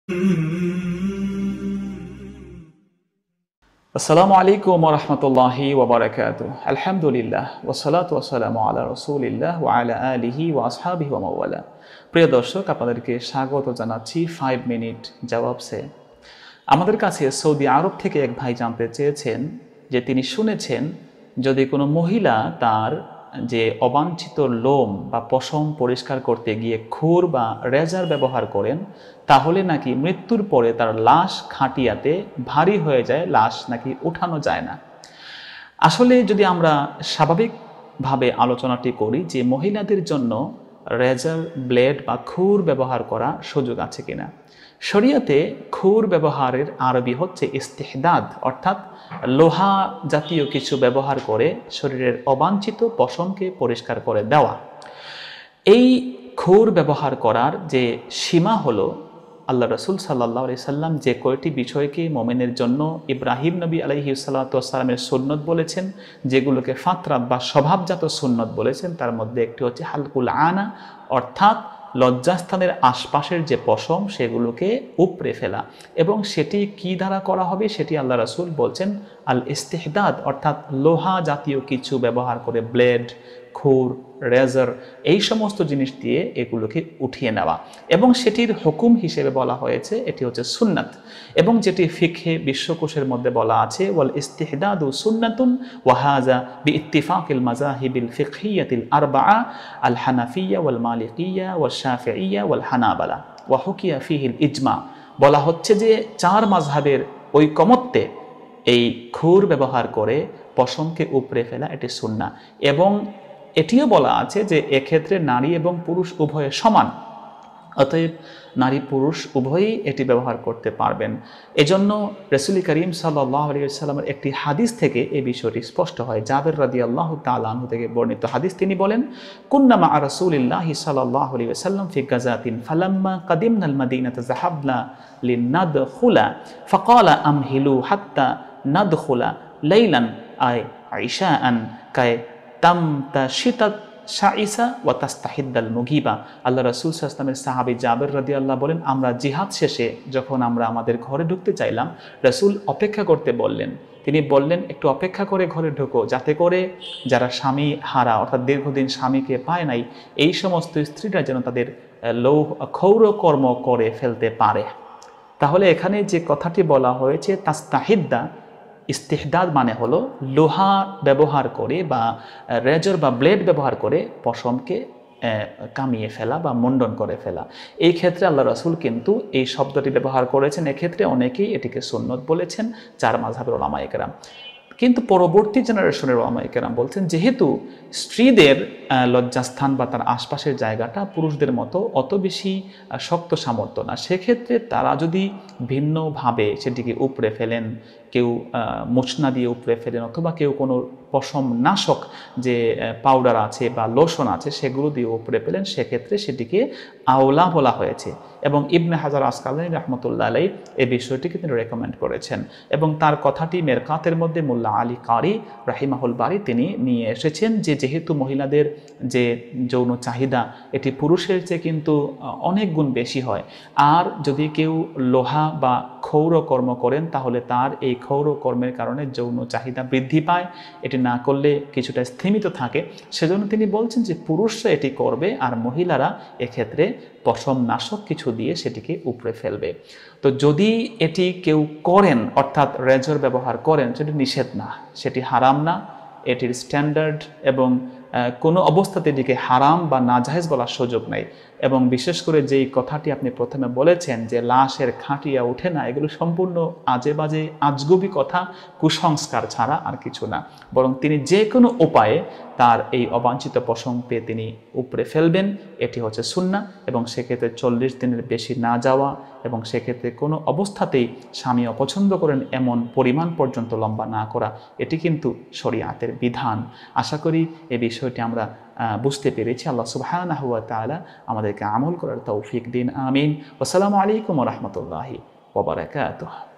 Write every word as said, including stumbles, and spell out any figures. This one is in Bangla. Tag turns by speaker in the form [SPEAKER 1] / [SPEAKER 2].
[SPEAKER 1] আসসালামু আলাইকুম ওয়া রাহমাতুল্লাহি ওয়া বারাকাতুহু। আলহামদুলিল্লাহ ওয়াসসালাতু ওয়াসসালামু আলা রাসূলিল্লাহ ওয়া আলা আলিহি ওয়া আসহাবিহি ওয়া মাওয়ালা। প্রিয় দর্শক, আপনাদেরকে স্বাগত জানাচ্ছি ফাইভ মিনিট জবাব সে। আমাদের কাছে সৌদি আরব থেকে এক ভাই জানতে চেয়েছেন যে তিনি শুনেছেন যদি কোনো মহিলা তার যে অবাঞ্ছিত লোম বা পশম পরিষ্কার করতে গিয়ে খুর বা রেজার ব্যবহার করেন তাহলে নাকি মৃত্যুর পরে তার লাশ খাটিয়াতে ভারী হয়ে যায়, লাশ নাকি উঠানো যায় না। আসলে যদি আমরা স্বাভাবিকভাবে আলোচনাটি করি যে মহিলাদের জন্য রেজার, ব্লেড বা খুর ব্যবহার করা সুযোগ আছে কিনা, শরিয়াতে খুর ব্যবহারের আরবি হচ্ছে ইস্তেহদাদ, অর্থাৎ লোহা জাতীয় কিছু ব্যবহার করে শরীরের অবাঞ্ছিত পশমকে পরিষ্কার করে দেওয়া। এই খুর ব্যবহার করার যে সীমা হলো, আল্লাহ রসুল সাল্লাল্লাহু আলাইহি সাল্লাম যে কয়টি বিষয়কে মোমেনের জন্য ইব্রাহিম নবী আলাইহি সাল্লাতু ওয়াসসালামের সুন্নত বলেছেন, যেগুলোকে ফাতরাত বা স্বভাবজাত সুন্নত বলেছেন, তার মধ্যে একটি হচ্ছে হালকুল আনা, অর্থাৎ লজ্জাস্থানের আশপাশের যে পশম সেগুলোকে উপড়ে ফেলা। এবং সেটি কি দ্বারা করা হবে সেটি আল্লাহ রাসূল বলছেন আল ইস্তেহদাদ, অর্থাৎ লোহা জাতীয় কিছু ব্যবহার করে, ব্লেড, খুর, রেজার, এই সমস্ত জিনিস দিয়ে এগুলোকে উঠিয়ে নেওয়া। এবং সেটির হুকুম হিসেবে বলা হয়েছে এটি হচ্ছে সুন্নাত, এবং যেটি ফিকহে বিশ্বকোষের মধ্যে বলা আছে ওয়াল ইস্তিহদাদু সুন্নাতুন ওয়া হাযা বিইত্তিফাকিল মাযাহিবিল ফিকহিয়াতিল আরবাআ আল হানাফিয়্যা ওয়াল মালিকিয়্যা ওয়াল শাফিঈয়্যা ওয়াল হানাবালা ওয়া হুকিয়া ফিহিল ইজমা। বলা হচ্ছে যে চার মাযহাবের ঐকমত্যে এই খুর ব্যবহার করে পশমকে উপড়ে ফেলা এটি সুন্নাহ। এবং এটিও বলা আছে যে এক্ষেত্রে নারী এবং পুরুষ উভয়ে সমান, অতএব নারী পুরুষ উভয়ই এটি ব্যবহার করতে পারবেন। এজন্য রাসূল করিম সাল্লাল্লাহু আলাইহি ওয়াসাল্লামের একটি হাদিস থেকে এই বিষয়টি স্পষ্ট হয়। জাবের রাদিয়াল্লাহু তাআলা আনহু থেকে বর্ণিত হাদিস, তিনি বলেন কুন্না মা রাসূলিল্লাহি সাল্লাল্লাহু আলাইহি ওয়াসাল্লাম ফি গাযাতিন ফালাম্মা কাদিমনাল মাদিনাতা যাহাবনা লিনাদখুলা ফাকালা আমহিলু হাত্তা নাদখুলা লাইলান আই আইশাআন কায় তামতাশিতাত শাইসা ওয়া তাস্তাহিদ্দাল মুগিবা। আল্লাহ রাসূল সাল্লাল্লাহু আলাইহি ওয়াসাল্লামের সাহাবী জাবের রাদিয়াল্লাহু বলেন, আমরা জিহাদ শেষে যখন আমরা আমাদের ঘরে ঢুকতে চাইলাম, রাসূল অপেক্ষা করতে বললেন। তিনি বললেন একটু অপেক্ষা করে ঘরে ঢুকো, যাতে করে যারা স্বামী হারা, অর্থাৎ দীর্ঘদিন স্বামীকে পায় নাই, এই সমস্ত স্ত্রীরা যেন তাদের লৌ ক্ষৌরকর্ম করে ফেলতে পারে। তাহলে এখানে যে কথাটি বলা হয়েছে তাস্তাহিদ্দা, ইস্তেহদাদ মানে হলো লোহা ব্যবহার করে বা রেজর বা ব্লেড ব্যবহার করে পশমকে কামিয়ে ফেলা বা মুন্ডন করে ফেলা। এই ক্ষেত্রে আল্লাহ রাসূল কিন্তু এই শব্দটি ব্যবহার করেছেন। এক্ষেত্রে অনেকেই এটিকে সুন্নত বলেছেন, চার মাযহাবের উলামায়ে কেরাম। কিন্তু পরবর্তী জেনারেশনের উলামায়ে কেরাম বলছেন যেহেতু স্ত্রীদের লজ্জাস্থান বা তার আশপাশের জায়গাটা পুরুষদের মতো অত বেশি শক্ত সামর্থ্য না, সেক্ষেত্রে তারা যদি ভিন্নভাবে সেটিকে উপড়ে ফেলেন, কেউ মোচনা দিয়ে উপড়ে ফেলেন, অথবা কেউ কোনো পশম নাশক যে পাউডার আছে বা লোশন আছে সেগুলো দিয়ে উপড়ে ফেলেন, সেক্ষেত্রে সেটিকে আওলা বলা হয়েছে। এবং ইবনে হাজার আসকালানী রাহমাতুল্লাহ আলাইহি এই বিষয়টিকে তিনি রেকমেন্ড করেছেন। এবং তার কথাটি মেরকাতের মধ্যে মোল্লা আলী কারি রাহিমাহুল বারি তিনি নিয়ে এসেছেন যে যেহেতু মহিলাদের যে যৌন চাহিদা এটি পুরুষের চেয়ে কিন্তু অনেক গুণ বেশি হয়, আর যদি কেউ লোহা বা ক্ষৌর কর্ম করেন তাহলে তার এই ক্ষৌর কর্মের কারণে যৌন চাহিদা বৃদ্ধি পায়, এটি না করলে কিছুটা স্থিমিত থাকে। সেজন্য তিনি বলছেন যে পুরুষরা এটি করবে আর মহিলারা এক্ষেত্রে পশম নাশক কিছু দিয়ে সেটিকে উপড়ে ফেলবে। তো যদি এটি কেউ করেন, অর্থাৎ রেজর ব্যবহার করেন, সেটি নিষেধ না, সেটি হারাম না, এটির স্ট্যান্ডার্ড এবং কোনো অবস্থাতে এটিকে হারাম বা নাজায়েজ বলার সুযোগ নেই। এবং বিশেষ করে যেই কথাটি আপনি প্রথমে বলেছেন যে লাশের খাটিয়া ওঠে না, এগুলো সম্পূর্ণ আজে বাজে আজগুবি কথা, কুসংস্কার ছাড়া আর কিছু না। বরং তিনি যে কোনো উপায়ে তার এই অবাঞ্ছিত পশমকে তিনি উপড়ে ফেলবেন, এটি হচ্ছে সুন্নাহ। এবং সেক্ষেত্রে চল্লিশ দিনের বেশি না যাওয়া, এবং সেক্ষেত্রে কোনো অবস্থাতেই স্বামী অপছন্দ করেন এমন পরিমাণ পর্যন্ত লম্বা না করা, এটি কিন্তু শরীয়তের বিধান। আশা করি এই বিষয়টি আমরা বুঝতে পেরেছি। আল্লাহ সুবহানাহু ওয়া তাআলা আমাদেরকে আমল করার তৌফিক দিন। আমিন। আসসালামু আলাইকুম ওয়া রাহমাতুল্লাহি ওয়া বারাকাতুহু।